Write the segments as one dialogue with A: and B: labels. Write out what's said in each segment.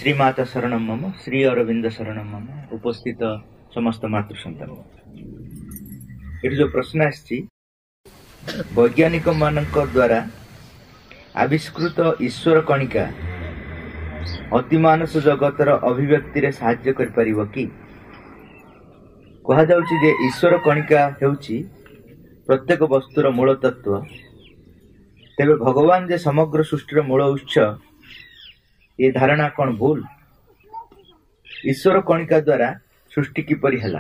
A: श्रीमाता शरणम मम, श्री अरविंद शरणम मम, उपस्थित समस्त मातृसंतान। ये जो प्रश्न आसी वैज्ञानिक मानक द्वारा आविष्कृत ईश्वर कणिका अतिमानस जगतर अभिव्यक्ति रे साहाय्य कर परिबो कि? कहा जाउची जे ईश्वर कणिका हेउची प्रत्येक वस्तुर मूल तत्व। तेबे भगवान जे समग्र सृष्टिर मूल उत्स, ये धारणा कौन भूल? ईश्वर कणिका द्वारा सृष्टि किपरि हला?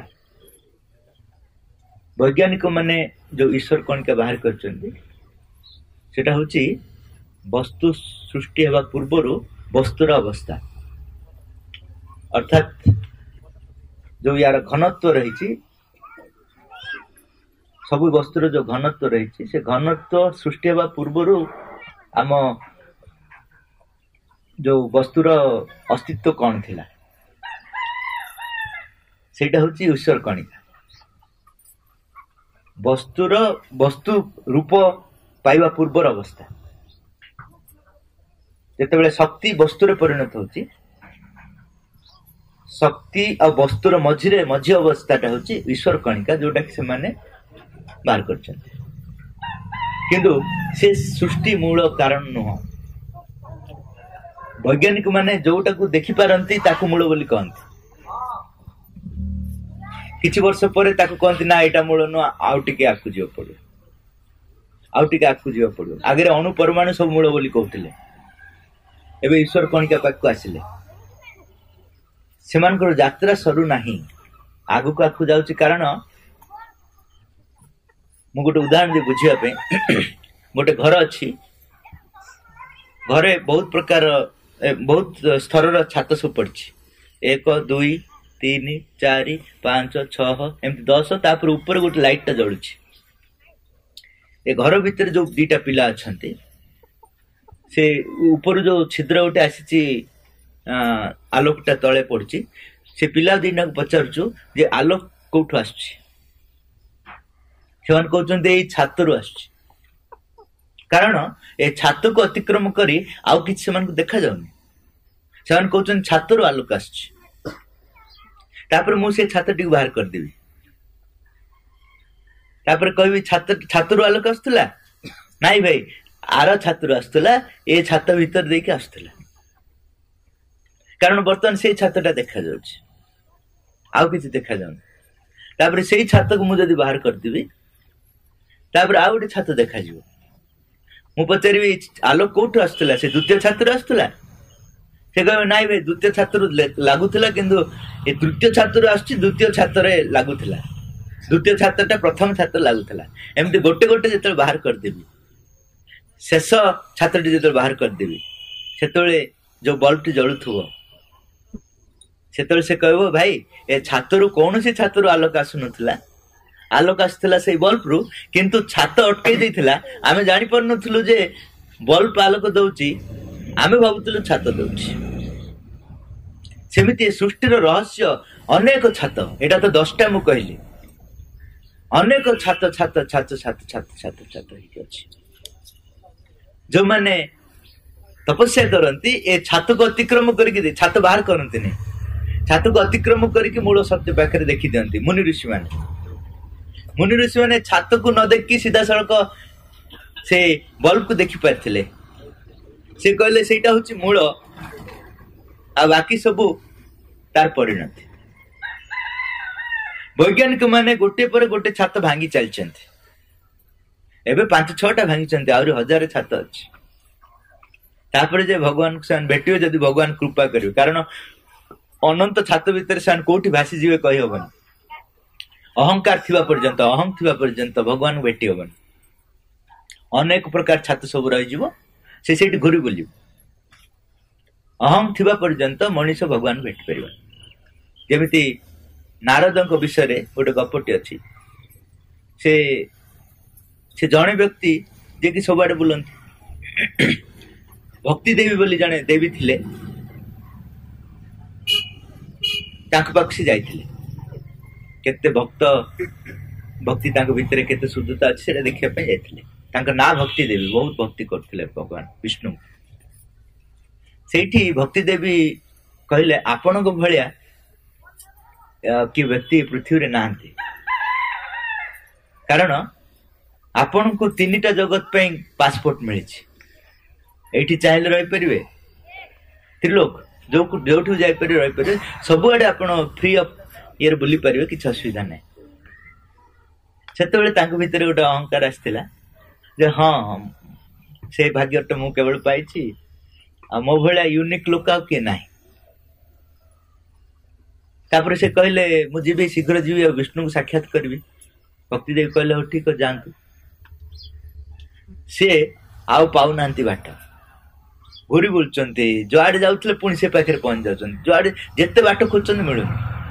A: वैज्ञानिक माने जो ईश्वर कणिका बाहर करचंदी सेटा होची वस्तु सृष्टि हेबा पूर्वरु वस्तुर अवस्था, अर्थात जो यार घनत्व रही, सब वस्तुर जो घनत्व रही, से घनत्व सृष्टि हेबा पूर्वरु आम जो वस्तुर अस्तित्व कौन थिला, सेटा होची ईश्वर कणिका। वस्तु रूप पाइबा पूर्वर अवस्था, जेतेबेले शक्ति वस्तुरे परिणत होची, शक्ति और वस्तुर मझी अवस्थाटा होची ईश्वर कणिका, जोटा कि से माने बाहर करछन्ते। किंतु से सृष्टि मूल कारण नुह। वैज्ञानिक माने जोटा को देखि पारंती ताकू मूल बोली कहंती। किछि वर्ष परे ताकू कहंती ना एटा मूल नुह, आउ टिके आकु जियो पड़ो, आउ टिके आकु जियो पड़ो। आगे अणु परमाणु सब मूल बोली कहउतिले, एबे ईश्वर कणिका पाकू आसिले। सेमानकर यात्रा सरू नाही, आगु को आकु जाउची। कारण मु गोटे उदाहरण दे बुझिया पे। गोटे घर अछि, घरे बहुत प्रकार बहुत स्तर छात सब पड़ी, 1 2 3 4 5 6 एमती 10, तापर ऊपर गोटे लाइट टा जलुची। ए घर भितर जो दीटा पिला अछंती, से ऊपर जो छिद्र गोटे आसी आलोकटा तले पड़ी, से पिला दीना को पचारचु जे आलोक कोठु आसुची। सेमान कहउछन्ते छातरु आसुची। कारण ए छात को अतिक्रम करी आउ किछ सेमान को देखा जाउनी। सेमान कहउछन छातरु आलोक आसुची। तापर मु से छातटी बाहर कर देबी, तापर कहबी छातरु आलोक आस्तला नाई भाई, आर छातरु आस्तला, ए छात भीतर देके आस्तला। कारण बर्तमान से छातटा देखा जाउची, आउ किछ देखा जाउनी। तापर सेही छात को मु जदी बाहर कर देबी, तापर आउ गोटे छात देखा जिवो। मु पचारि आलोक कोठु आस्तला, से द्वितीय छात्र आस्तला? से कहबे नाई भाई, द्वितीय छात्र लागुथिला, किंतु ए तृतीय छात्र आछि, द्वितीय छात्र लागुथिला, द्वितीय छात्रटा प्रथम छात्र लागुथिला। एमती गोटे गोटे जेतले बाहर कर देबी, शेष छात्रटी जेतले बाहर कर देबी, सेतले जो बल्बटी जळुथुबो, सेतले से कहबो भाई ए छात्रु कोनोसी छात्रु आलोक आसुनथिला, आलोक आसथिला से बल्ब रु, किंतु छात अटकै दैथिला। आमे जानि परनथुलु जे बल्ब आलोक दउची, आमे भाबुथुलु छात दउची। सेमिति सृष्टिर रहस्य अनेक छात, एटा तो 10टा मु कहली, अनेक छात छात छात छात छात छात छात हिके अछि। जो माने तपस्या करंती, ए छात को अतिक्रम करके छात बाहर करंती नहीं, छात को अतिक्रम करके मूल सत्य पाखरे देखि दियंती मुनि ऋषि माने। मुनि ऋषि माने छात को न देखी सीधा सड़क से बल्ब को देखि पारथिले। से कहले सेटा होची मूल, आ बाकी सबु तार परिणति। वैज्ञानिक माने गोटे पर गोटे छात भांगी चलचंती। एबे 5-6टा भांगी चंती, आउरी 1000 छात अछि। तापर जे भगवान से भेटियो, जदि भगवान कृपा करियो। कारण अनंत छात भीतर से कोठी भासी जीवे कहि होबन। अहंकार थिबा पर्यंत, अहं थिबा पर्यंत भगवान भेटी होबन। अनेक प्रकार छात सब रहि जीवो, से सेठी घुरी बुलियो। अहं थिबा पर्यंत मनुष्य भगवान भेटी परिबो। जेमिति नारदଙ୍କ विषय गोटे गपटी अछि। से जणे व्यक्ति जे कि सबआडे बुलंती, भक्ति देवी बोली जणे देवी थिले, तांक पक्षी जाइथिले। केते भक्ति तांक भितरे केते शुद्धता अछि सेटा देखिया पे जाइथिले। तांक ना भक्ति देवी, बहुत भक्ति करथिले भगवान विष्णु। सेठी भक्ति देवी कहले आपण भाया कि व्यक्ति पृथ्वी ना कारण आपण को 3टा जगत पे पासपोर्ट मिली एठी चाहिए रही पारे त्रिलोक जो जापर रही पारे सबुआडे आप फ्री ऑफ ये बुली पारे किसी असुविधा ना से भितर गोटे अहंकार आसला हाँ से भाग्यटा मु केवल पाई मो भाया यूनिक लोक आ किए ना तापर से कहले मुझे शीघ्र जीवी विष्णु को साक्षात करी भक्ति देवी कहले हो ठीक जातु सी आउ पाऊ ना बाट घूरी बुलूं जुआडे जाऊे पुणी से पाखे पहुंच जाऊँ जुआडे जिते बाट खोज मिलूनी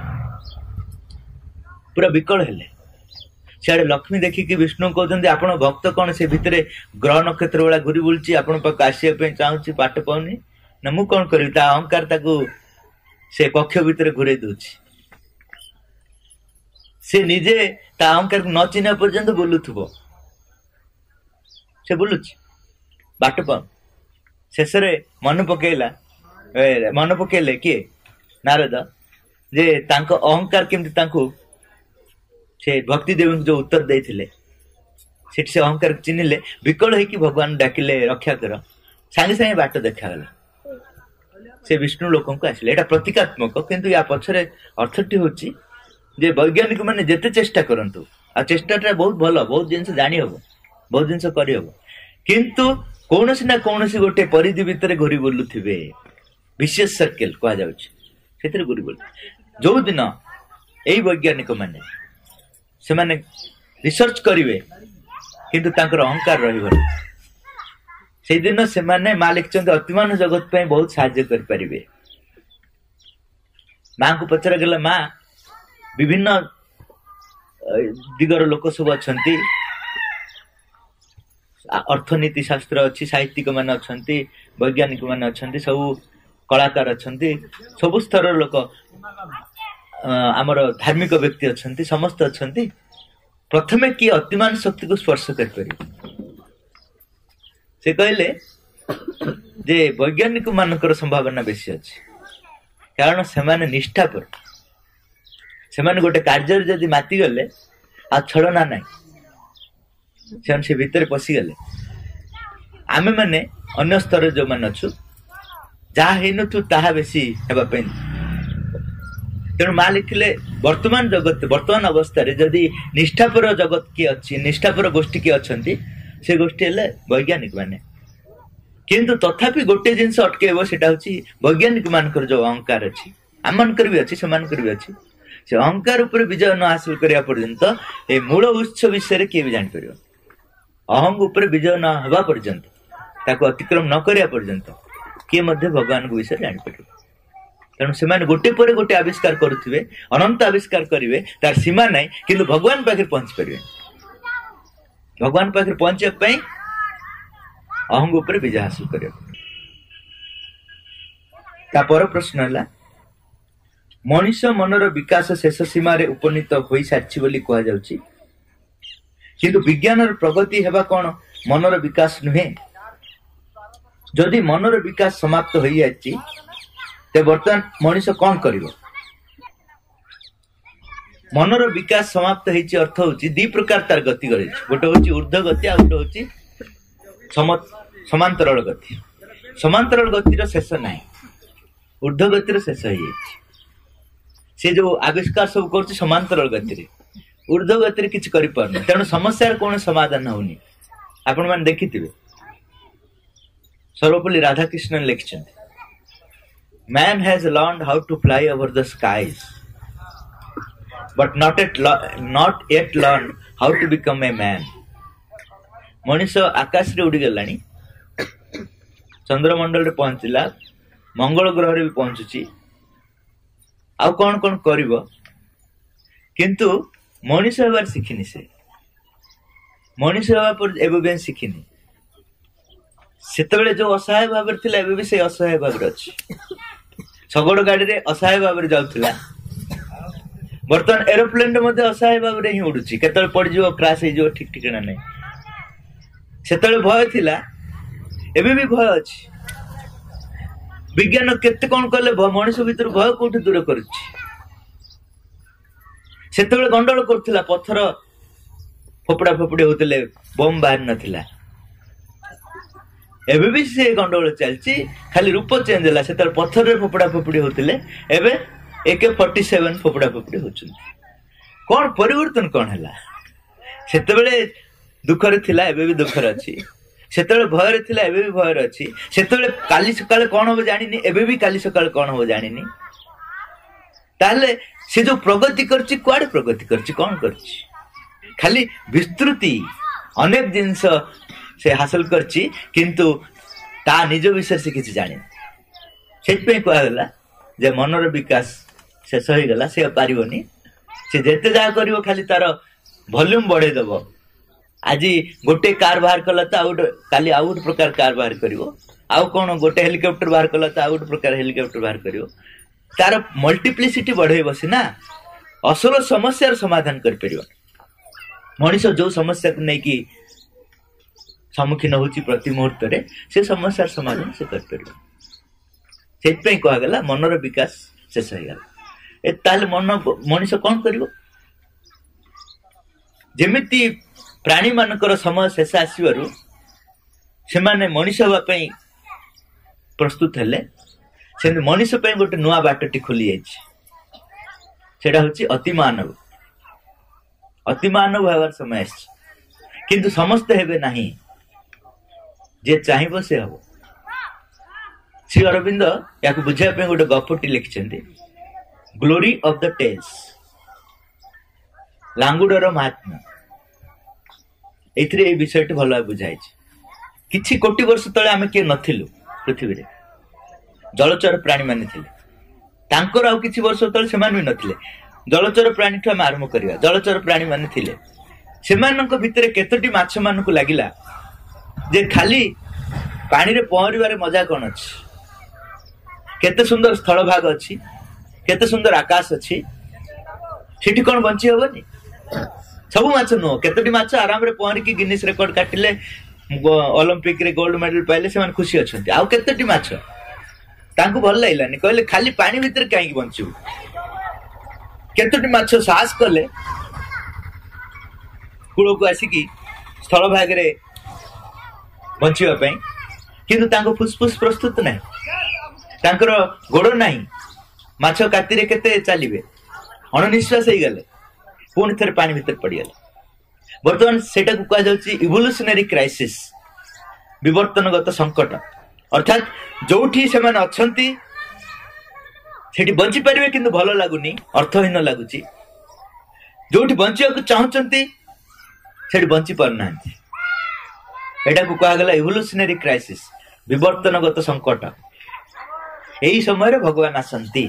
A: पूरा विकल हेले सियाड़े लक्ष्मी देखिकी विष्णु कहते आप भक्त कौन से भितर ग्रह नक्षत्र वाला घूरी बुलूची आप आसवाई चाहूँ पाठ पाऊनी ना मु कौन करी अहंकार से कक्ष भितर घूरे दूची से निजे अहंकार न चिन्ह पर्यंत बुलुथुब से बुलुची बाट पाऊ शेष मन पकेले किए नारद जे तांको अहंकार केमती से भक्ति देवी जो उत्तर देते से अहंकार चिन्हले विकल होगी भगवान डाकिले रक्षा कर सांगे सांगे बाट देखागला से विष्णु लोक को आसिले एटा प्रतीकात्मक किंतु या पछरे अर्थटी होची जे वैज्ञानिक माने जेते चेष्टा करंतु आ चेष्टाटा बहुत भलो बहुत जिंस जानि हबो बहुत जिंस करि हबो किंतु कौनसी ना कौनसी गोटे परिधि भितर घूरी बुलुथिबे विशेष सर्कल कहा जाउछ सेतिर घूरी बुल जो दिन एई वैज्ञानिक माने से माने रिसर्च करिवे किंतु तांकर अहंकार रहिबो से दिन से माने मालिक चंद अतिमान जगत पे बहुत साहाय्य कर परिबे मां को पचरा गेला मां विभिन्न दिगर लोक सब अछंती अर्थनीति शास्त्र अच्छी साहित्यिक मान अच्छा वैज्ञानिक मान अच्छा सब कलाकार अच्छा सब स्तर लोक आमर धार्मिक व्यक्ति अच्छा समस्त अच्छा प्रथमे किए अतिमान शक्ति को स्पर्श कर से कहले जे वैज्ञानिक मानकर संभावना बेसी अच्छी कारण से माने निष्ठा पर से माने गोटे कार्य जदि माति गले आ छलना ना से भितर पशिगले आमे माने अन्य स्तर जो मान अच्छु जहा हेनु ताहा बेसी हेबा पे तेणु माँ लिखिले वर्तमान जगत वर्तमान अवस्था जदि निष्ठापर जगत किए अच्छी निष्ठापर गोष्ठी किए अच्छा से गोष्ठी हेले वैज्ञानिक माने किंतु तथापि गोटे जिनस अटकेब सेटा होची वैज्ञानिक मानकर जो अहंकार अच्छी आम मानकर भी अच्छी से भी अच्छी से अहंकार उपर विजय न हासिल करिया पर्यंत ए मूल उत्स विषय किए भी जानि परियो अहंग उपर विजय न हवा पर्यंत ताको अतिक्रम न करिया पर्यंत किए मध्य भगवान को विषय जानि परियो तेणु से गोटे पर गोटे आविष्कार करुथिबे अनंत आविष्कार करिवे तार सीमा नहीं किंतु भगवान पाखे पहुंच परिवे भगवान पाखे पहुंचे पई अहंग उपर विजय हासिल करियो ता पर प्रश्न हला मनुष्य मनर विकास शेष सीमा रे उपनीत होई सारछि बोली कहा जाउछि किंतु विज्ञान प्रगति हेबा कोन मनर विकास नुहे जदि मनर विकास समाप्त होई जाछि ते वर्तमान मनुष्य कौन करिवो मनर विकास समाप्त होइछि अर्थ होछि दी प्रकार तार गति करै गोटे होछि ऊर्ध्व गति आ गोटे होछि समांतरल गतिर शेष नाही ऊर्ध्व गतिर शेष होई जाछि से जो आविष्कार सब कर समांतरल गति ऊर्ध्व गति किसी कर तेणु समस्या कौन समाधान होनी आपण मैंने देखी सर्वपल्ली राधाकृष्णन लिखिं man has learned how to fly over the skies but not yet learn how to become a man मनुष्य आकाश रे उड़ी गलानी चंद्रमंडल रे पहुंचला मंगल ग्रह रे भी पहुंचुची आउ कौन कौन करिवो किंतु मनुष्य हेबार शिखिनी से मनुष्य हेबा पर एबे बेन शिखिनी सेतबेले जो असहाय भाव थिला एबे भी से असहाय भाव अछि सगड़ गाड़ी रे असहाय भाव जाउथिला बर्तमान एरोप्लेन रे मध्ये असहाय भाव रे ही उडुची केतल पड़ जिवो क्रैश हे जिवो ठीक ठिकाना नै सेतबेले भय थिला एबे भी भय अछि विज्ञान केते कौन कले मनुष्य भीतर भय कोठी दूर करुछि सेतबेले गंडोल करथिला पत्थर फोपड़ा फोपड़ी होतले बम बाहर नथिला एबे भी से गंडोल चलछि खाली रूप चेंज होला सेतबेले पत्थर रे फोपड़ा फोपड़ी होतले एबे AK-47 फोपड़ा फोपड़ी होचुन कोन परिवर्तन कोन हला सेतबेले दुख रे थिला एबे भी दुख रे अछि सेतबेले भय रे थिला एबे भी भय रे अछि सेतबेले काली सकाळे कोन हो जानिनी एबे भी काली सकाळे कोन हो जानिनी ताले से जो प्रगति करछि क्वाड प्रगति करछि कोन करछि खाली विस्तृति अनेक जिंस से हासिल करछि किंतु ता निज विषय से किछि जानि सेत पे कहला गला जे मनर विकास से सही गला से पारिबनी से जेते जा करिवो खाली तार वॉल्यूम बढ़े देबो आज गोटे कार बाहर कला त आउट काली आउट प्रकार कार बाहर करिवो आउ कोन गोटे हेलिकॉप्टर बाहर कला त आउट प्रकार हेलिकॉप्टर बाहर करिवो तार मल्टीप्लिसिटी बढ़े बसी ना असल समस्या समाधान कर परियो मनीष जो समस्या को नहीं कि सम्मुखीन होची प्रति मुहूर्त रे से समस्या समाधान से कर परियो सेत पे कहा गला मनर विकास शेष हो गला ए ताल मन मनीष कोन करिवो जेमिति प्राणी मानकर समय शेष आसीवरु से माने मनीष होबा पई प्रस्तुत हेले से मनीष पे गोटे नुआ बाटटी खोली जाइए अति मानव हबार समय किंतु समस्त हेबे नहीं जे चाहिए से हम श्री अरविंद या बुझाई पे गोटे गपटी लिखिछन्ति ग्लोरी ऑफ द टेल्स लांगुडर महात्मा एथिरे ए विषयटी भल बुझाई किछि कोटी वर्ष तले आमे के नथिलु पृथ्वी रे जलचर प्राणी माने थिले तांकर आउ किछि वर्ष तले सेमान भी नथिले जलचर प्राणी ठा आरंभ करिया जलचर प्राणी माने थिले सेमानक भितरे केतोटी माछ मानकु लागिला जे खाली पानी रे पहरिबारे मजा कोन अछि केते सुंदर स्थल भाग अछि केते सुंदर आकाश अछि सेठी कोन बंची होबनी सब माछ नो केतोटी माछ आराम रे पहरि कि गिनीज रिकॉर्ड काटिले ओलंपिक रे गोल्ड मेडल पाइले सेमान खुशी अछंती आउ केतोटी माछ तांको भल लाइलानी कहले खाली पानी भीतर काई बंचू केतोटी माछ साहस कले कुलो को आसी स्थल भाग रे बंचिवा पई किंतु तांको फुसफुस प्रस्तुत नै तांकर गोड़ नै माछ काती रे केते चलीबे अणनिश्वास हे गले पुणी थरे पानी भीतर पड़ी गले वर्तमान सेटा को कहा जाउची इवोल्यूशनरी क्राइसिस विवर्तनगत संकट अर्थात जोठी से माने अछंती सेठी बंची परिबे किंतु भलो लागुनी अर्थहीन लागुची जोठी बंचिया को चाहचंती सेठी बंची पर नांती एटा को कहा गला इवोल्यूशनरी क्राइसिस विवर्तनगत संकट एही समय रे भगवान आसंती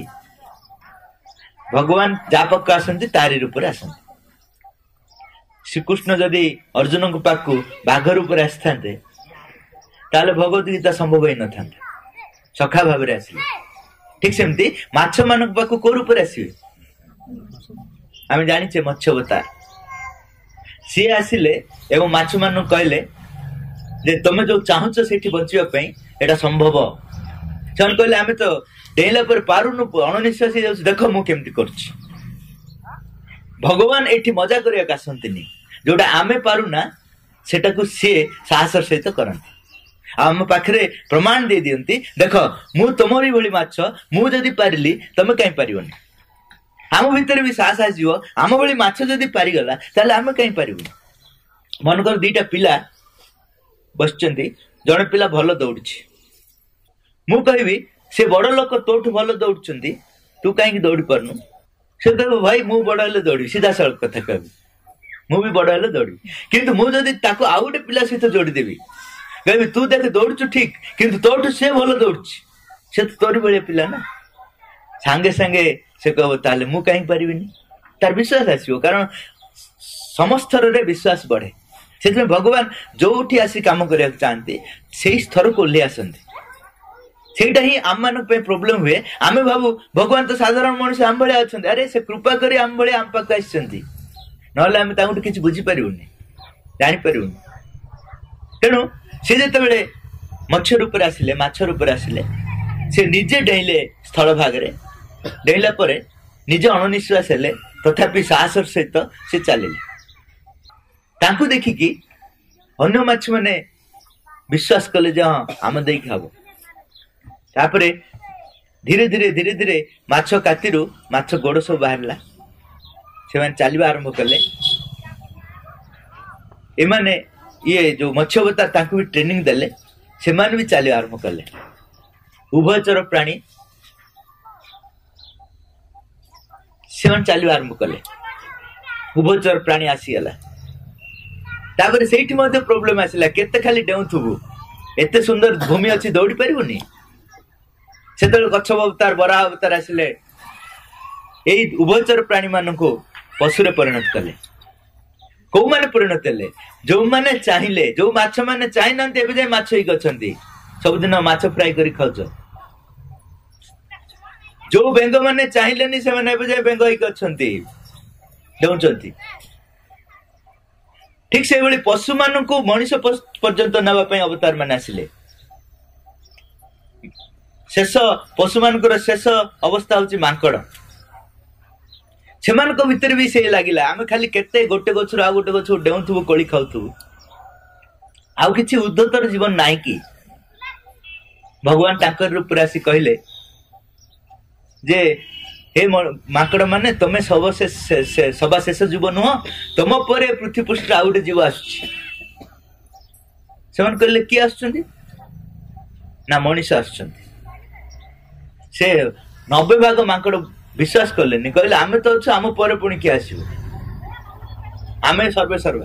A: भगवान जापक आसंती तारी रूप रे आसंती श्रीकृष्ण जदि अर्जुन को पाकु बाघ रूप रे आस्थांते ताले भगवत गीता संभव ही न था सखा भाव रे आसिले ठीक सेमती माछ मानक पाकु को रूप रे आसीबे आमे जानि छे मत्स्यवतार सी आसिले एवं माछ मानक कहले जे तमे जो चाहछ सेठी बंचिबा पई एटा संभव चन कहले आमे तो डेला पर पारुनु अणनिश्वासी जाउ देखो मु केमती करछि भगवान एठी मजा करिया कासंतिनी जोटा आमे पारुना सेटा को से साहस सहित करंती आम पाखरे प्रमाण दे दियंती देखो मु तमरी भली माछ मु जदी पारिली तमे काई पारिबनी आम भीतर भी साहस आजिवो आम भली माछ जदी पारि गला ताले आमे काई पारिबनी मन कर दीटा पिला बसचंती जणे पिला भलो दौड़छि मु कहबी से बड़ लोक तोठु भलो दौड़चंती तू काई दौड़ी परनु से कहबो भाई मु बड़ हेले दौड़ी सीधा सड़क कथा कहबी मु भी बड़ हेले दौड़ी किंतु मु जदी ताको आउटे पिला सहित जोड़ी देबी कहबी तू देख दौड़छु ठीक किंतु तोठु से भलो दौड़छि से तो तोरी बळे पिला ना सांगे सांगे से कहबो ताले मु काई परिबिनी तार विश्वास आसीबो कारण समस्त रे विश्वास बढ़े सेतमे भगवान जोठी आसी काम करिया चाहंती सेही स्तर को ले आसंती सेटा ही आम मानक पे प्रॉब्लम हुए आमे भाबू भगवान तो साधारण मनुष्य आम भले अछंती अरे से कृपा करी आम भले आम पाक आछंती नहले आमे ताउट किछ बुझी परिउनी जानि परिउनी तेनु से जेते बेले मत्स्य रूप रे आसिले माछ रूप रे आसिले से निजे डेले स्थल भाग डेला पर निजे अणनिश्वास हेले तथापि साहसर सहित से चलिले तांकु देखिकी अन्य माछ माने विश्वास कले जे हाँ आम दे खाब तापरे धीरे धीरे धीरे धीरे माछ कातिरु माछ गोड़ सब बाहरला से चलवा आरंभ कले एमाने ये जो मत्स्य अवतार तांकु भी ट्रेनिंग देले से मान भी चलिया आरंभ कले उभयचर प्राणी से चलवा आरंभ कले उभयचर प्राणी आसीगला तापर सेठी मध्य प्रोब्लेम आसिला केते खाली डेउथुबु एते सुंदर भूमि अछि दौड़ी परिबुनी सेतल कच्छप अवतार बराह अवतार आसिले एई उभयचर प्राणी मानको पशुरे परिणत कले को माने परिणत हेले जो माने चाहिले जो माछ माने चाहि नंते एबे जाय माछ ही गछंती सब दिन माछ फ्राई करी खाउछ जो बेंग माने चाहिलेनी से माने एबे जाय बेंग ही गछंती देउचंती ठीक से बड़ी पशु मान को मनुष्य पर्यंत नवा अवतार मान आसिले शेष पशु मान शेष अवस्था हूँ मांकड़ से भितर भी से लगिला आम खाली केते गोटे गछ आ गोटे गछ डेउथुबु कोली खाउथुबु आउ किछि उद्धतर जीवन नाई कि भगवान ताकर रूप आसी कहले जे हे माकड़ माने तमे सभा शेष जीव नुह तुम पर पृथ्वी पृष्ठ आउ गोटे जीव आसुछि से कहले किए आसुछंती ना मनीष आसुछंती से 90 भाग माकड़ विश्वास कले कहले आमे तो अच्छे आम पर पुणी किए आसो आमे सर्वे सर्वा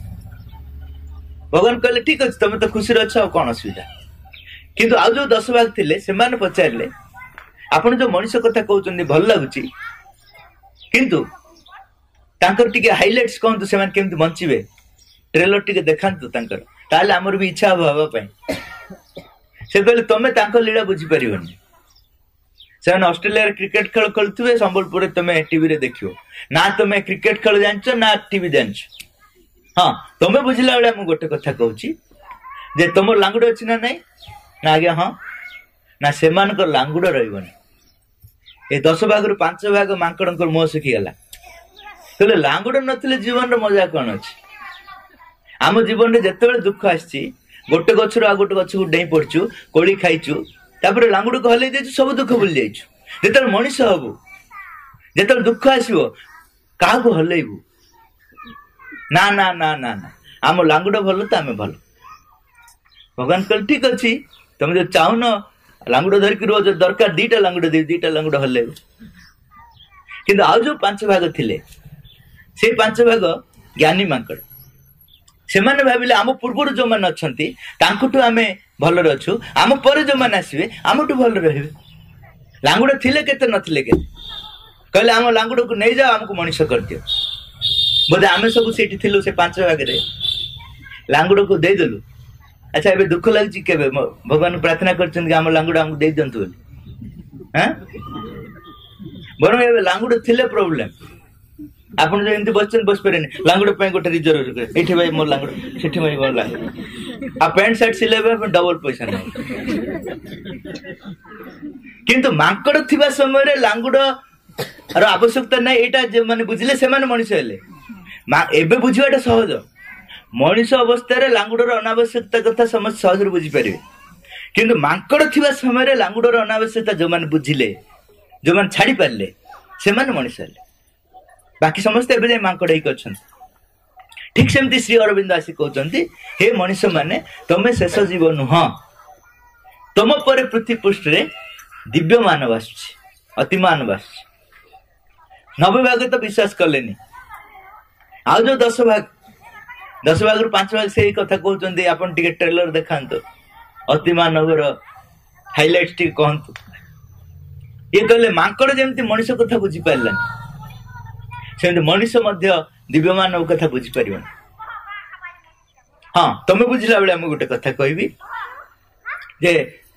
A: भगवान कहले ठीक अच्छे तुम तो खुशी अच्छे कौन असुविधा किंतु आउ जो 10 भाग थिले से माने पचारले आपण जो मनुष्य कथा कहउछन्ती भल लागुची किंतु तांकर टिके हाइलाइट्स कहंतु से माने केमति बंचिबे ट्रेलर टिके देखांतु तांकर ताले हमर भी इच्छा भाबा पय से कहले तमे तांकर लीला बुझी परिबनी से ऑस्ट्रेलिया क्रिकेट खेल खेलुवे संबलपुर तुम टीवी रे देखियो ना तुम क्रिकेट खेल जानछ ना टीवी जानछ हाँ तुम बुझला बेले मु गोटे कथा कहूची जे तुम लांगुड़ अछि ना नहीं ना आज्ञा हाँ ना से लांगुड़ रहिबनी ए 10 भाग रु 5 भाग मांकड़ मुह सुखी गला कहले लांगुड़ नथिले जीवन रो मजा कौन अछि आम जीवन रे जेतेबेले दुख आछि गोटे गछरु आ गोटे गछ को डेई पड़छु कोली खाइछु तापर लांगुड़ को हलै देछु सब दुख भूल जाइछु जेतल मनुष्य हबु जेतल दुख आसीबो का को हलैबु ना ना ना ना ना आम लांगुड़ भलो त आमे भलो भगवान कहले ठीक अछि तुम जो चाहन लांगुड़ धरिक रोज दरकार दीटा लांगुड़ हले किंतु आउ जो 5 भाग थिले से 5 भाग ज्ञानी मांकड़ से माने भाबिले आम पूर्वर जो मान अछंती तांकुटु आमे भल रछु आम पर जो मान आसीबे आमटु भल रहिबे लांगुड़ थिले केते नथिले केते कहले आम लांगुड़ को नै जाओ हमको मनुष्य कर दियो बोधे आमे सब सेठी थिलु से 5 भाग रे लांगुड़ को दे देलु अच्छा एबे दुख लागछि केबे भगवान प्रार्थना करछन कि हम लांगुड़ हमको दे दंतु बोली हैं बरम एबे लांगुड़ थिले प्रॉब्लम आपण जो एंती बसचन बस परेनी लांगुड़ पे गोटे रिजर्व करे एठी भाई मोर लांगुड़ सेठी भाई मोर लांगुड़ आ पैंट शर्ट सिलेबे डबल पैसा नै किंतु मांकड़ थिबा समय रे लांगुड़ आरो आवश्यकता नै एटा जे माने बुझले से माने मनुष्य हेले एबे बुझिबाटा सहज मनुष्य अवस्था लांगुड़र अनावश्यकता कथा समस्त सहज बुझी पारे किंतु मांकड़ थिबा समय रे लांगुड़र अनावश्यकता जो माने बुझिले जो माने छाड़ी पारले से माने मनुष्य हेले बाकी समस्त एबे मांकड़ ही करछन ठीक सेमती श्री अरविंद आसी कहउछन्ती हे मनुष्य माने तमे शेष जीव नुह तुम पर पृथ्वी पृष्ठ रे दिव्य मानव आसुछि अति मानव आसुछि 90 भाग तो विश्वास कलेनी आउ जो 10 भाग रु 5 भाग से कथा कहउछन्ती आपण टिके ट्रेलर देखांतो अति मानवर हाइलाइट टिके कहंतु ये कहले मांकड़ जेमती मनुष्य कथा बुझी पारलानी से मनुष्य मध्य दिव्य मानव कथा बुझी पारिबन हाँ तुम बुझला बेले गोटे कथा कहबी जे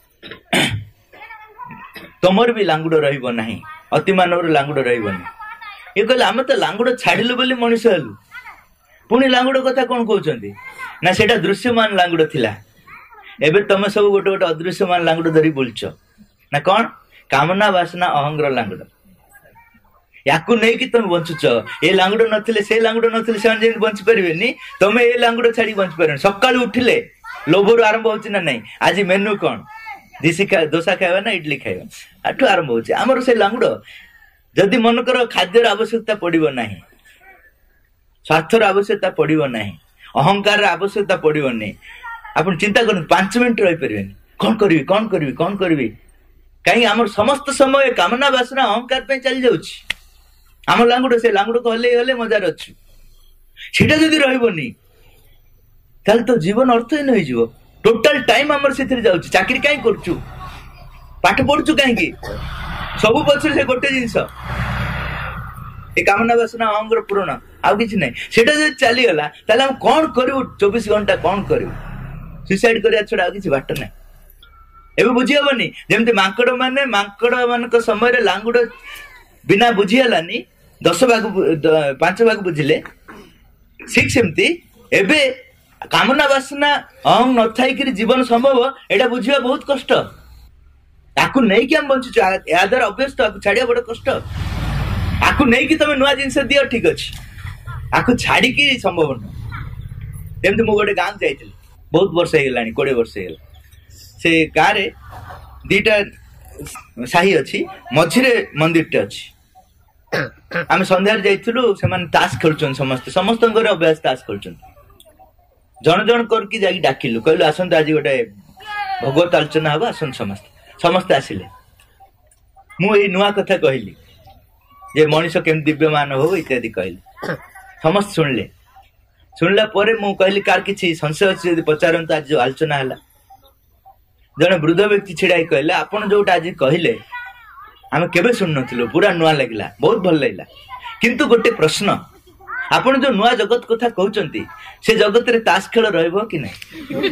A: तुमर भी लांगुड़ रहिबो नाही अति मानवर लांगुड़ रहिबो नाही ये कहले आमे तो लांगुड़ छाडिलु बोली मनुष्य हेलु पुणी लांगुड़ कथा कौन कहउछन्ती ना सेटा दृश्यमान लांगुड़ थिला एबे तुम सब गोटे गोटे अदृश्यमान लांगुड़ धरी बोलछ ना कौन कामना वासना अहंग्र लांगुड़ या नहीं कि तुम बंचुच ये लांगुड़ नथिले से लांगुड़ नथिले से बंची पारे तुम ये लांगुड़ छाड़ी बंची पारे सका उठिले लोभर आरंभ होची ना नहीं आज मेन्यू कौन दोसा खाइबा ना इडली खाइबा आठू आरंभ होची आमर से लांगुड़ जदि मनकर खाद्यर आवश्यकता पड़िबो नाही स्वार्थर आवश्यकता पड़िबो नाही अहंकार आवश्यकता पड़िबो नहीं आपण चिंता करन 5 मिनिट रही परिबेनी कौन करी कहीं आमर समस्त समय कामना वासना अहंकार पे चल जाउची आम लांगुड़ से लांगुड़ को हले हले मजार अच्छु सेटा जदि रहइबोनी ताल तो जीवन अर्थहीन हो जीवो टोटल टाइम आमर से जाउची चाकरी काई करचु पाठ पढुचु काई सब पछरे से गोटे जिंस ए कामना वासना अहंकार पूर्ण आउ किछि नै सेटा जदि चली गला ताले हम कोन करिवु 24 घंटा कोन करिवु सुसाइड करिया छडा किछि बाट नै एबे बुझी हबनी जेमते मांकड़ मान समय लांगुड़ बिना बुझी हलानी 10 भाग 5 भाग बुझिले ठीक सेमती एबे कामना वासना अहं न थाई कि जीवन संभव एटा बुझिया बहुत कष्ट ताकू नहीं कि हम बंचुच या द्वारा अभ्यस्त ताकू छाड़िया बड़ कष्ट ताकू नहीं कि तुम नुआ जिनस दियो ठीक अच्छे ताकू छाड़ी कि संभव न जेमते मु गोटे गाँव जाइଥିଲି बहुत वर्ष हो गलानी 20 वर्ष हो से गाँव रे दीटा साही अच्छी मझिरे मंदिर टे अच्छी आम संध्यार जाइलु से ताश खेलुन समस्त अभ्यास ताश खेलुन जन जन करके जाकि डाकिलु कहलु आसंत आज गोटे भगवत आलोचना हम आसन समस्ते आसिले मु ए नुआ कथा कहली जे मनीष केम दिव्यमान हो इत्यादि कहली समस्त शुणला परे मु कहली कार किछि संशय अछि यदि पचारंत आज जो आलोचना हला जने वृद्ध व्यक्ति छिड़ाई कहले आपण जोटा आज कहले आमे केबे सुन नथिलो पूरा नुआ लागला बहुत भल लागला किंतु गोटे प्रश्न आपण जो नुआ जगत कथा कहउचंती से जगत रे ताश खेल रहइबो कि नै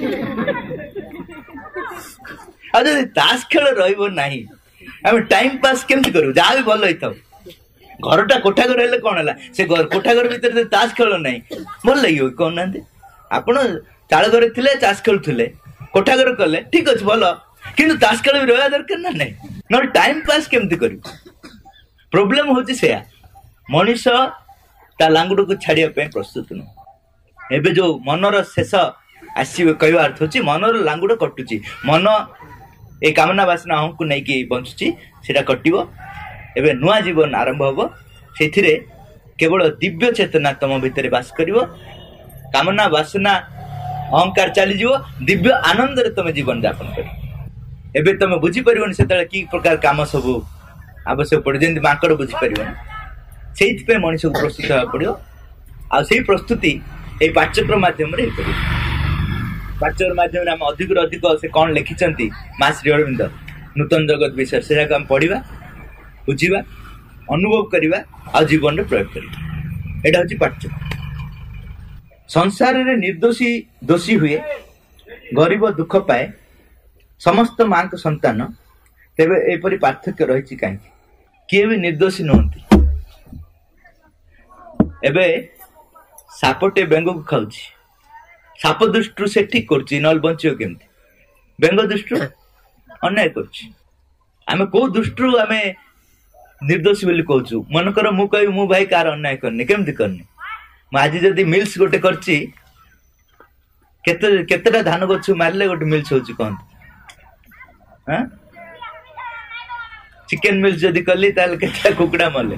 A: आ जदि ताश खेल रहइबो नाही आमे टाइम पास केमति करू जा भी भल होइथाउ घरटा कोठा घर हेले कोन हला से घर कोठा घर भीतर ताश खेल नाही भल लागियो कोन नांदे आपण चाळ घरे थिले ताश खेलुथिले कोठा घर कले ठीक अछि भल किंतु ताश खेल भी रहया दरकार ना नै न टाइम पास केमति करू प्रॉब्लम होची सेया मनीष ता लांगुड़ को छाड़िया पे प्रस्तुत न एबे जो मनर शेष आसी कहवा अर्थ होची मनर लांगुड़ कटुची मन ए कामना वासना अहं को नै कि बंचुची सेटा कटिवो एबे नुआ जीवन आरंभ हबो सेथिरे केवल दिव्य चेतना तम भितरे वास करिवो कामना वासना अहंकार चली जीवो दिव्य आनंद रे तमे जीवन यापन करि एबे तमे बुझी परिबोनी सेतले की प्रकार काम सब आवश्यक पड़े जेंति माकड़ बुझी परिबोनी सेइथ पे मनुष्य को प्रस्तुत होगा पड़ो आ सेही प्रस्तुति ए पाठ्यक्रम माध्यम रे पड़ो पाठ्यक्रम माध्यम रे हम अधिक अधिक से कोन लिखिचंती मां श्री अरविंद नूतन जगत विषय सेरा हम पढ़िबा बुझिबा अनुभव करिबा आ जीवन रे प्रयोग करिबा एटा होची पाठ्यक्रम संसार रे निर्दोषी दोषी हुए गरीब दुख पाए समस्त मां को संतान तेबे एपरि पार्थक्य रहिछि काहे किए भी निर्दोषी नहंती एबे सापटे बेंग को खाऊची साप दृष्टि से ठीक करची नल बंचियो केमती बेंग दृष्टि अन्याय करची आमे को दृष्टि आमे निर्दोषी बोली कहूचु मनकर मु कहि मु भाई कार अन्याय करनी केमती करनी म आज जदी मिल्स गोटे करची केतेटा धान गछु मारले गोटे मिल्स होची कोन हां चिकन मिल्स जदी करली ताल केतेटा कुकुडा मले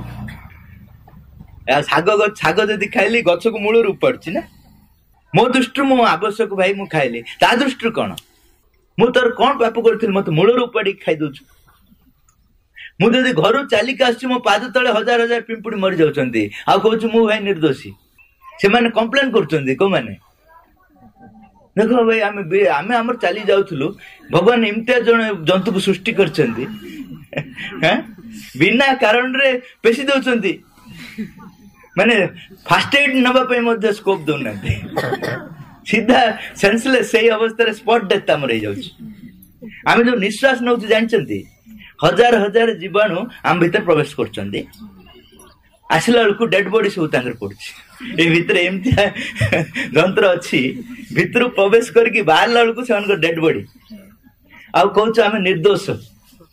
A: शाग जदि खाइली गछ को मूल उपड़ी ना मो दृष्टि मो आवश्यक भाई मु खाइली ता दृष्टि कौन मु तोर कौन पाप करी मत मूल उपाड़ी खाई दौचु मुझे घर चलिक आस मो पाद तले हजार हजार पिंपुड़ी मरी जाउछंती आ कहूछु मु भाई निर्दोषी से माने कंप्लेन करछंती को माने देखो भाई आमे हमर चली जाउथलु भगवान इम्तिया जंतु को सृष्टि करछंती हैं बिना कारण रे पेशी दउछंती माने फास्ट एड नबा पे मध्य स्कोप दोना सीधा सेंसलेस सही अवस्था रे स्पॉट डेथ हम रही जाउछ आमे जो निश्वास नउछ जानचंती हजार हजार जीवाणु आम भीतर प्रवेश करचंती आसिला बेलू डेड बॉडी सब तांगर पड़ुछि ए भीतर एमती जंत्र अच्छी भीतर प्रवेश करके बाहरला बेलू से डेड बॉडी आ कहूछ आमे निर्दोष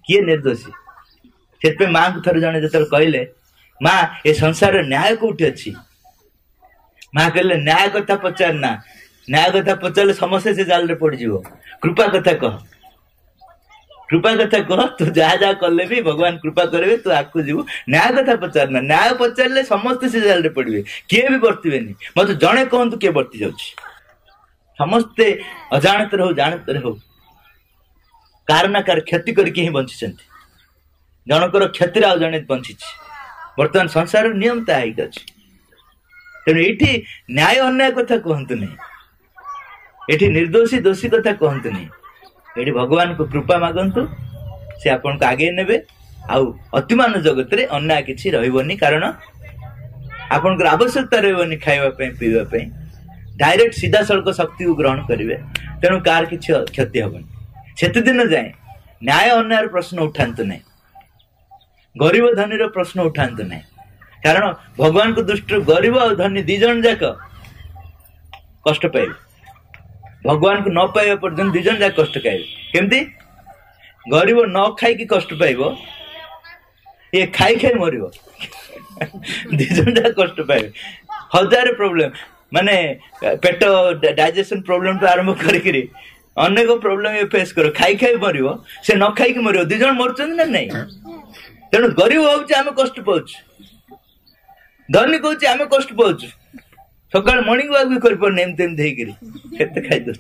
A: किए निर्दोषी से माँ को थर जड़े जो कहले माँ ए संसार न्याय कौटी अच्छी माँ कहले न्याय कथा पचारना न्याय कथा पचारे समस्या से जाल पड़ जाव कृपा कथा कह कृपा कथा कह तू जहाँ जहाँ कले भी भगवान कृपा करेंगे तू आगू जीव न्याय कथा पचारना न्याय पचारे समस्ते से जाल पड़े किए भी बर्तवे मत जड़े कहतु किए बर्ती जा समस्ते अजाणत हो जानते हो कार ना कार क्षति करके ही बंची जनकर क्षति आउ जड़े बंची बर्तमान संसार नियम ताक अच्छे तेणु ये न्याय अन्याय कथा कहतु नहीं ये निर्दोषी दोषी कथा कहतु नहीं ये भगवान को कृपा मागंतु से आपन को आगे नेबे आउ अतिमान जगत रे अन्याय किछि रहइबनी कारण आपन को आवश्यकता रहइबनी खाइबा पे पीबा पे डायरेक्ट सीधा सड़क शक्ति को ग्रहण करिवे तेणु कार किछि क्षति हबनी सेते दिन जाए न्याय अन्याय प्रश्न उठांतु नहीं गरीब धनी प्रश्न उठांतु नहीं कारण भगवान को दृष्टि गरीब और धनी दी जन जाक कष्ट पाइबे भगवान को न पाइबा पर्यंत दी जन जाक कष्ट पाइबे केमती गरीब न खाई कि कष्ट पाइबो ये खाई खाई मरिबो दी जन जाक कष्ट पाइबे हजार प्रॉब्लम माने पेट डाइजेशन प्रॉब्लम तो आरंभ करी अनेक प्रॉब्लम ये फेस करो खाई खाई मरिबो से न खाई कि मरिबो दी जन मरचन ना नहीं तेणु गरीब भावुचे आम कष्ट पाच धनी कहे आम कष्ट पाच सका मर्णिंग वाक भी कर खाई दे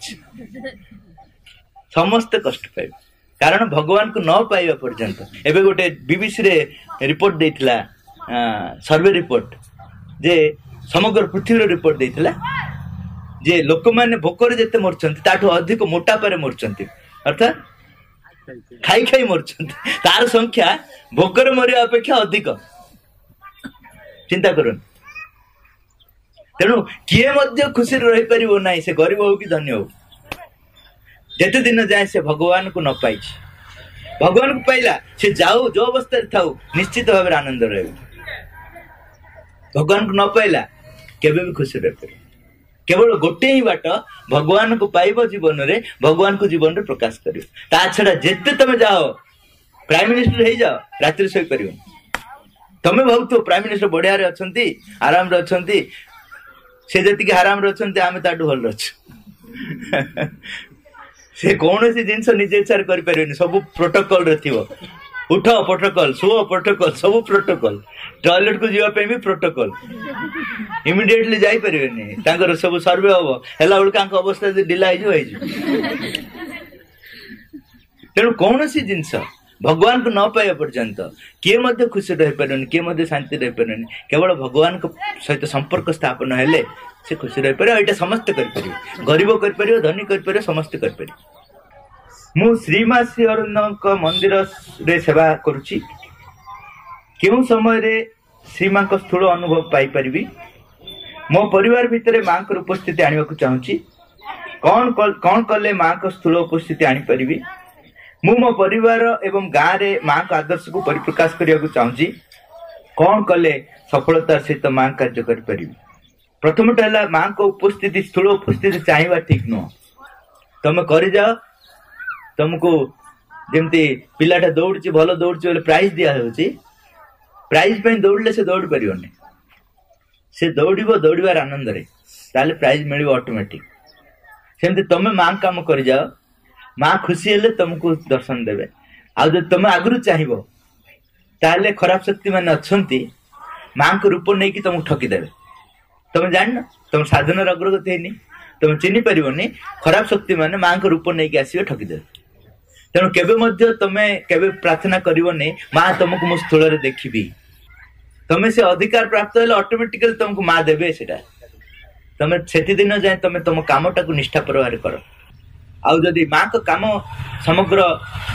A: समस्ते कष्ट पाइबे कारण भगवान को न पाइबा पर्यंत एबे गोटे BBC ray report देथिला survey report जे समग्र पृथ्वी रिपोर्ट देथिला जे लोक माने भोकर जेते मरचंती ताठो अधिक मोटापारे मरचंती अर्थात खाई खाई मरचंती तार संख्या भोकर मरिया अपेक्षा अधिक चिंता करन तेणु किए मध्य खुशी रही पारिबो नाही से गरीब हो कि धनी हो जेते दिन जाए से भगवान को न पाई भगवान को पाइला से जाऊ जो अवस्था थाऊ निश्चित भाव आनंद रहे भगवान को न पाइला केबे भी खुशी रही पारे केवल गोटे ही बाट भगवान को पाइब जीवन रे भगवान को जीवन रे प्रकाश करियो ता छडा जेते तमे जाओ प्राइम मिनिस्टर हो जाओ रात्रि सोई पार तमें भावु प्राइम मिनिस्टर बढ़िया रे अछंती आराम रे अछंती से जति के आराम रे अछंती आमे ताडू भल अछु से कौन सी जिनस निजे इच्छा कर पारिबेनी सब प्रोटोकॉल रे थिवो उठ प्रोटोकॉल सुओ प्रोटोकॉल सब प्रोटोकॉल टॉयलेट को जीवा पे भी प्रोटोकॉल इमिडिएटली जाई पारिबेनी तांकर सब सर्वे होबो हेला उलका अवस्था ढिला हो तेणु कौन सी जिनस भगवान को न पाइबा पर्यंत किए मध्य खुशी रही पारे किए मध्य शांति रही पारे केवल भगवान को सहित संपर्क स्थापन हेले से खुशी रही पारे एटा समस्त कर पारे गरीब कर पारे धनी कर पारे समस्त कर पारे मु श्रीमा श्री अरविंद मंदिर रे सेवा करुची केउ समय रे श्रीमा को स्थूल अनुभव पाई परिबी मो परिवार भितरे मां को उपस्थिति आनिबा को चाहूची कौन कले मां को स्थूल उपस्थिति आनी परिबी मु मो परिवार एवं गाँव रे मां को आदर्श को परिप्रकाश करने को चाहूँगी कौन कले सफलतार सहित मां कार्य कर प्रथम मां को उपस्थिति स्थूल उपस्थिति चाहिए ठीक नुह तुम कर जाओ तुमको जमती पिलाटा दौड़ी भल दौड़ी प्राइज दिया प्राइज पे दौड़े से दौड़ पार से दौड़ार आनंद रे ताले प्राइज मिल ऑटोमेटिक सेमती तुम मां काम कर जाओ माँ खुशी हेले तुमको दर्शन देवे आ तुम आगु चाहब ताले खराब शक्ति मान अच्छा माँ को रूप नहीं कि तुमको ठकीदेवे तुम जान तुम साधन अग्रगति है तुम चिन्ह पारनी खराब शक्ति मान माँ को रूप नहीं कि आसवे ठकीदेवे तेणु केवे तुम केवे प्रार्थना करनी माँ तुमको मो स्थूल देखी तुम से अधिकार प्राप्त है ऑटोमेटिकली तुमको माँ देवे से तुम से दिन जाए तुम तुम कामटा को निष्ठा प्रभाव कर आउ जदि माँ को काम समग्र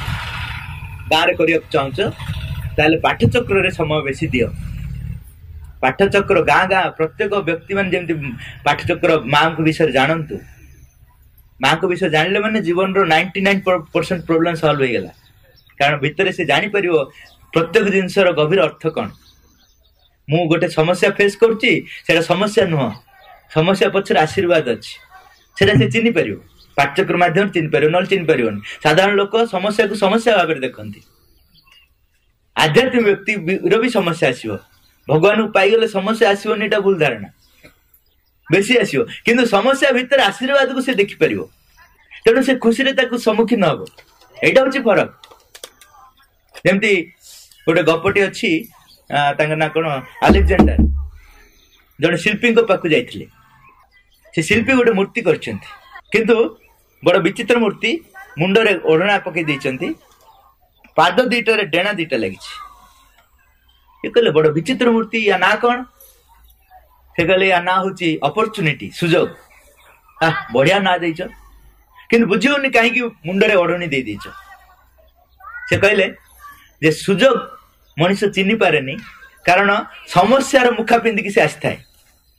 A: गाँव करने चाहूँ पाठचक्र रे समय बेसी दियो पाठचक्र गाँ गाँ प्रत्येक व्यक्ति मान जमी पाठचक्र माँ को विषय जानतु माँ को विषय जानले माने जीवन रो 99% प्रोब्लेम सॉल्व हो गला कारण भितर से जानी परिवो प्रत्येक जिनसर गभीर अर्थ कौन मु गोटे समस्या फेस करुच्ची सेटा समस्या नुह समस्या पछर आशीर्वाद अच्छी सेटा से चिन्ह पारिबो पाठचक्र माध्यम चिन्ह पार ना चिन्ह पार साधारण लोक समस्या को समस्या भाव देखती आध्यात्मिक व्यक्ति भी समस्या आसो भगवान को पाईगले समस्या आसोनी एटा भूल धारणा बेसी आसो किंतु समस्या भितर आशीर्वाद को से देखिपर तेणु से खुशी सम्मुखीन हम यहाँ हूँ फरक जमती गोटे गपटी अच्छी ना कौन आलेक्जेंडर जड़े शिल्पी पाक जाइए से शिल्पी गोटे मूर्ति किंतु बड़ विचित्र मूर्ति मुंडरे ओढ़ना पकई पाद दीटार डेणा दीटा लगी ये कहले बड़ विचित्र मूर्ति या ना कौन से कहले या ना हूँ अपॉर्चुनिटी सुजोग बढ़िया ना देच कि बुझे कहीं मुंडरे ओढ़नी दे देच से कहले जे सुजोग मनुष्य चिन्ह पारे कारण समस्यार मुखा पिंधिकी से आसी थाए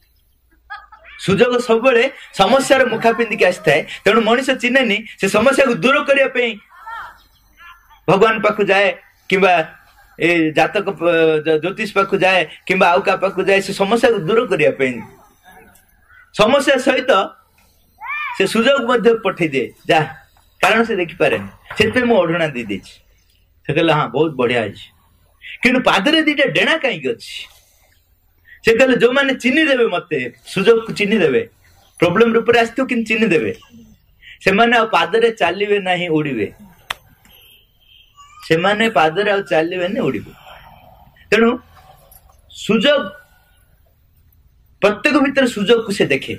A: सुजोग सब समस्यार मुखा पिंधिकी आसी थाए तेणु मनुष्य चिन्हेनी से समस्या को दूर करने भगवान पाक जाए किंबा ए जातक ज्योतिष पाक जाए किंबा आउ का पाक जाए से समस्या को दूर करने समस्या सहित से सुजोग मध्य पठे दिए जा कारण से देखिपारे से ओढ़ना दे दी से कहले हाँ बहुत बढ़िया अच्छी कि पादरे दीटा डेणा कहीं अच्छी से कहले जो मैंने चिन्ह देवे मत सुजोग को चिन्ह देवे प्रोब्लेम रूप आस कि चिन्ह देवे से माने पादरे चलिए ना उड़े से माने पादरे चलिए ना उड़े तेणु सुजोग प्रत्येक भीतर सुजोग को से देखे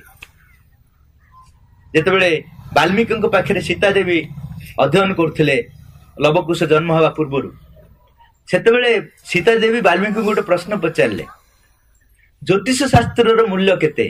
A: जिते वाल्मीकि पाखे सीता देवी अध्ययन करते लवकुश जन्म हवा पूर्व से सीता देवी वाल्मीकि गोटे प्रश्न पचारे ज्योतिष शास्त्र मूल्य केते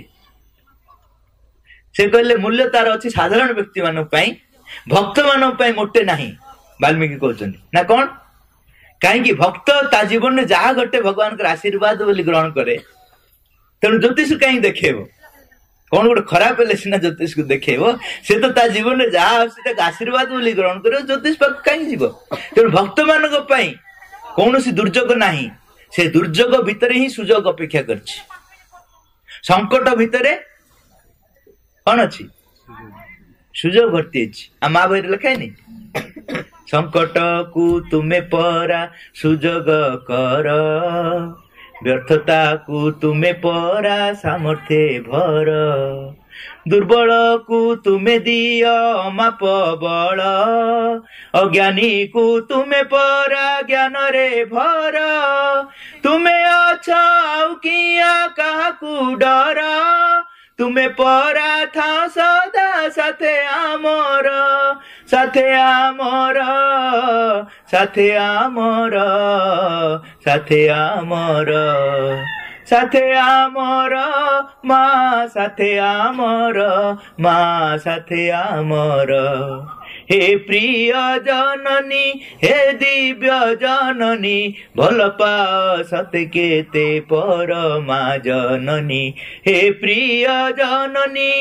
A: से कहले मूल्य तार अच्छी साधारण व्यक्ति मान भक्त मान मोटे नहीं वाल्मीकि कहते ना कौन कहीं भक्त ता जीवन में जहाँ घटे भगवान का आशीर्वाद बोली ग्रहण करे तेणु ज्योतिष कहीं देखेब कौन गोटे खराब है सीना ज्योतिष को देखेब से तो ता जीवन में जहाँ आशीर्वाद बोली ग्रहण कर ज्योतिष पाक कहीं जीव तेणु भक्त मान कौन सी दुर्जोग नहीं से दुर्जोग भितर ही सुजोग अपेक्षा कर संकट भितर कौन अच्छी सुजोग भर्ती आ माँ बही लिखाई नहीं संकट को तुम्हें परा सुजोग कर व्यर्थता को तुम्हें परा सामर्थ्य भर दुर्बल को तुम्हें दियो अमाप बल अज्ञानी को तुम्हें परा ज्ञान रे भर तुम्हें अच्छा आउ किया कहा को डर तुम्हें परा था सदा साथे आमर साथे आमर साथे आमर साथे आमर साथे आमर माँ साथे आमर माँ साथे आमर हे प्रिय जननी हे दिव्य जननी भल पा सते केते परमा जननी हे प्रिय जननी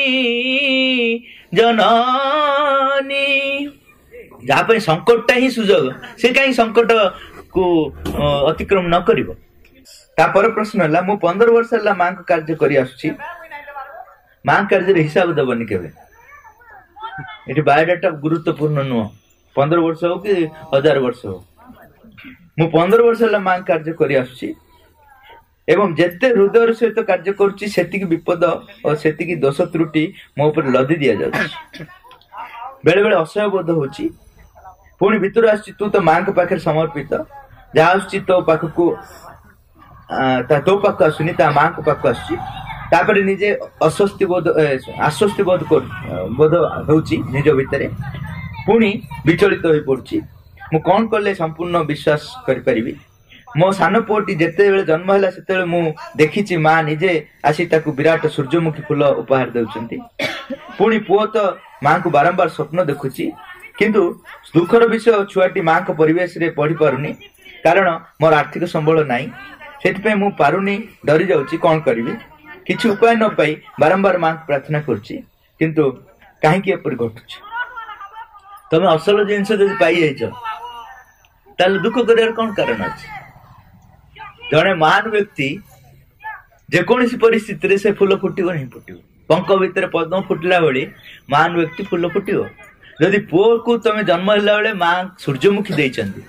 A: जननी जहाँ संकटटा ही सुजोग से कहीं संकट को अतिक्रम न करिवो तापर प्रश्न है मु 15 वर्ष है माँ कार्य करी आसुची माँ कार्य हिसाब दबनी केवे ये बायोडाटा गुरुत्वपूर्ण नुह 15 वर्ष हो कि 1000 वर्ष हो मु 15 वर्ष है माँ कार्य करी आसुची एवं जेते हृदय सहित कार्य करुच्ची सेतिकी विपद और सेतिकी दोष त्रुटि मो ऊपर लदी दिया जाउची बेले बेले असह्य बोध होची पुणी भितर आसुची तू तो माँ के पाखे समर्पित जहाँ आसुची तो पाखकू तो पाक आसुनी ता माँ को पाक आसुची तापर निजे अस्वस्थि बोध आश्वस्ति बोध बोध होची निज भितर पुणी विचलित हो पड़ुची मु कौन कले संपूर्ण विश्वास करि परिबी मो सान पुओटी जेते बेले जन्म हैला सेते बेले मु देखिची माँ निजे आसी ताकू विराट सूर्यमुखी फूल उपहार देउचंती पुणी पुओ तो माँ को बारंबार स्वप्न देखुची किंतु दुखर विषय छुआटी माँ को परिवेश रे पढ़ी पारुनी कारण मोर आर्थिक संबल नाही सेति मु पारुनी डरी जाउची कौन करिवि किछि उपाय न पाई बारंबार माँ प्रार्थना करछि किंतु काहेकि एपरि घटुछि तमे असल जिनस जदि पाई जाइछ ताले दुख करियार कौन कारण अछि जने महान व्यक्ति जेकोसी परिस्थिति रे से फूल फुटिबो नहीं फुटिबो पंख भितर पद्म फुटिला बेले महान व्यक्ति फूल फुटिबो जदि पुओ को तमे जन्म होला बेले माँ सूर्यमुखी देइचंदी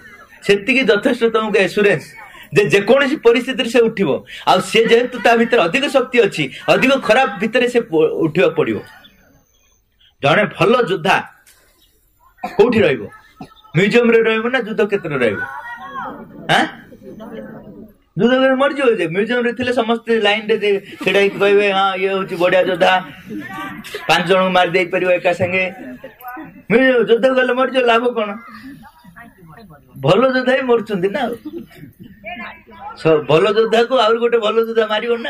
A: सेतिकी यथेष्ट तुमको एश्योरेंस जे जेकोसी परिस्थिति से उठिबो आ से जेहेतु ता भीतर अधिक शक्ति अछि अधिक खराब भीतर से उठिबा पड़िबो। जने भल योद्धा कोठी रहइबो म्यूजियम रे रहइबो ना युद्ध क्षेत्र रे रहइबो हां युद्ध में मर जो जे म्यूजियम रे थिले समस्त लाइन रे सेडा कहबे हां ये होची बढ़िया योद्धा 5 जन मार देई परियो एका संगे युद्ध गले मर जो लाभ कोन भल योद्धा ही मरचंदी ना सब भल योद्धा को और गोटे भल योद्धा मारियो ना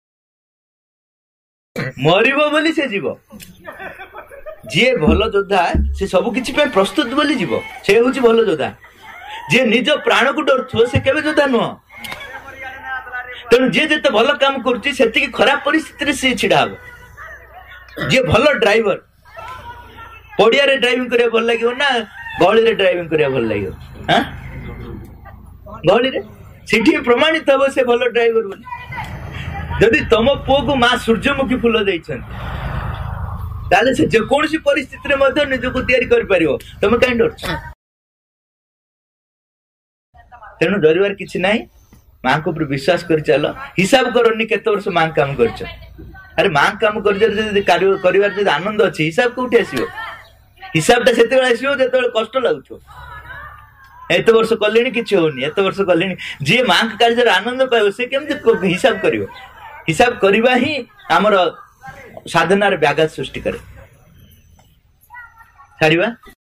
A: मरिबो बोली से जीवो जे भल योद्धा से सब किछि पे प्रस्तुत बोली जीवो से होची भल योद्धा जे निज प्राण को डरथो से केबे योद्धा न तेणु जे जते भल काम करछि सेति खराब परिस्थिति रे से छिडा हो जे भल ड्राइवर पड़िया रे ड्राइविंग करे भल लागियो ना गहली रे ड्राइविंग करे भल लागियो हां गहली रे सिठी प्रमाणित हो से भल ड्राइवर बोली यदि तुम पुओ को मां सूर्यमुखी फूल देइछन ताले से जे कोनसी परिस्थिति रे मध्य निजको तयारी कर परियो तुम काई डरछ तेणु डरिवार किछि नाही मां को ऊपर विश्वास कर चलो हिसाब करनी केते वर्ष मां काम करछ अरे मां काम कर जदी कार्य करिवार जदी आनंद अछि हिसाब कोठी आसीबो हिसाब ता सेते आसीबो जेते कष्ट लागुछो एते वर्ष कलेनी किछि होनी एते वर्ष कलेनी जे मां के कार्य आनंद पायो से केमति हिसाब करिवो हिसाब करबा ही हमर साधनार व्याघात सृष्टि करे छाड़िबा।